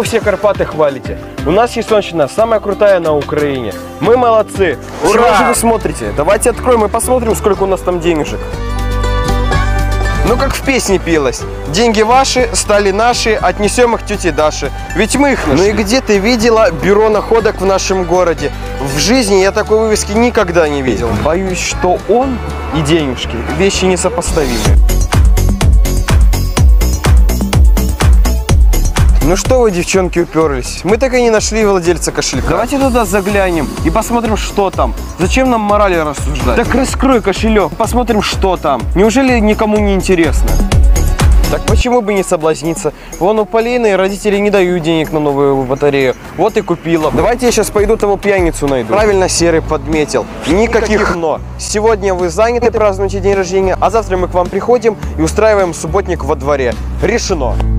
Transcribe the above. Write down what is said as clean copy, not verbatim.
все Карпаты хвалите. У нас Херсонщина самая крутая на Украине. Мы молодцы. Ура! Чего же вы смотрите? Давайте откроем и посмотрим, сколько у нас там денежек. Ну, как в песне пелось. Деньги ваши стали наши, отнесем их тете Даше. Ведь мы их нашли. Ну и где ты видела бюро находок в нашем городе? В жизни я такой вывески никогда не видел. Боюсь, что он и денежки вещи несопоставимые. Ну что вы, девчонки, уперлись? Мы так и не нашли владельца кошелька. Давайте туда заглянем и посмотрим, что там. Зачем нам морали рассуждать? Так раскрой кошелек, посмотрим, что там. Неужели никому не интересно? Так почему бы не соблазниться? Вон у Полины родители не дают денег на новую батарею. Вот и купила. Давайте я сейчас пойду того пьяницу найду. Правильно Серый подметил. Никаких «но». Сегодня вы заняты, празднуете день рождения, а завтра мы к вам приходим и устраиваем субботник во дворе. Решено.